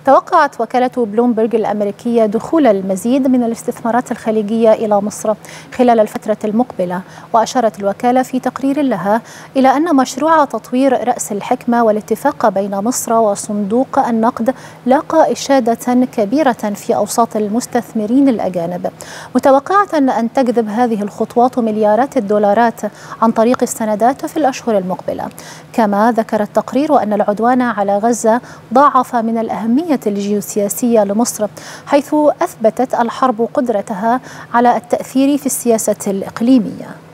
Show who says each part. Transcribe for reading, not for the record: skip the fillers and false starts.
Speaker 1: توقعت وكالة بلومبرج الأمريكية دخول المزيد من الاستثمارات الخليجية إلى مصر خلال الفترة المقبلة، وأشارت الوكالة في تقرير لها إلى أن مشروع تطوير رأس الحكمة والاتفاق بين مصر وصندوق النقد لاقى إشادة كبيرة في أوساط المستثمرين الأجانب، متوقعة أن تجذب هذه الخطوات مليارات الدولارات عن طريق السندات في الأشهر المقبلة. كما ذكر التقرير أن العدوان على غزة ضاعف من الأهمية الجيوسياسية لمصر، حيث أثبتت الحرب قدرتها على التأثير في السياسة الإقليمية.